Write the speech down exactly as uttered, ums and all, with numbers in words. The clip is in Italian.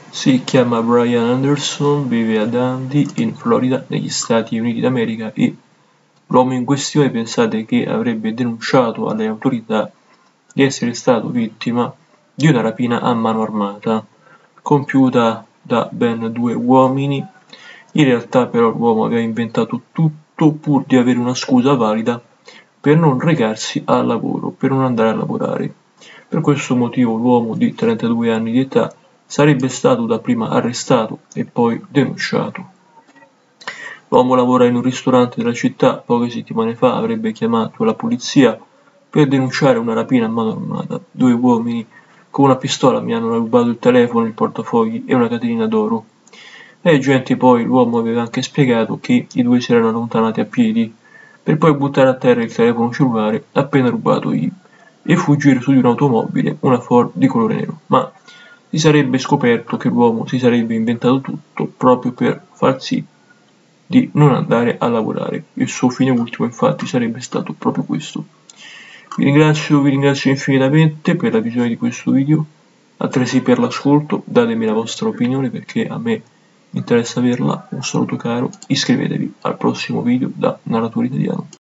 Si chiama Brian Anderson, vive a Dundee, in Florida, negli Stati Uniti d'America e l'uomo in questione pensate che avrebbe denunciato alle autorità di essere stato vittima di una rapina a mano armata, compiuta da ben due uomini. In realtà però l'uomo aveva inventato tutto pur di avere una scusa valida per non recarsi al lavoro, per non andare a lavorare. Per questo motivo l'uomo di trentadue anni di età sarebbe stato dapprima arrestato e poi denunciato. L'uomo lavora in un ristorante della città, poche settimane fa avrebbe chiamato la polizia per denunciare una rapina a mano armata. Due uomini con una pistola mi hanno rubato il telefono, il portafogli e una catenina d'oro. Ai agenti poi l'uomo aveva anche spiegato che i due si erano allontanati a piedi per poi buttare a terra il telefono cellulare appena rubatogli e fuggire su di un'automobile, una Ford di colore nero. Ma si sarebbe scoperto che l'uomo si sarebbe inventato tutto proprio per far sì di non andare a lavorare. Il suo fine ultimo infatti sarebbe stato proprio questo. Vi ringrazio, vi ringrazio infinitamente per la visione di questo video, altresì per l'ascolto, datemi la vostra opinione perché a me interessa averla. Un saluto caro, iscrivetevi al prossimo video da Narratore Italiano.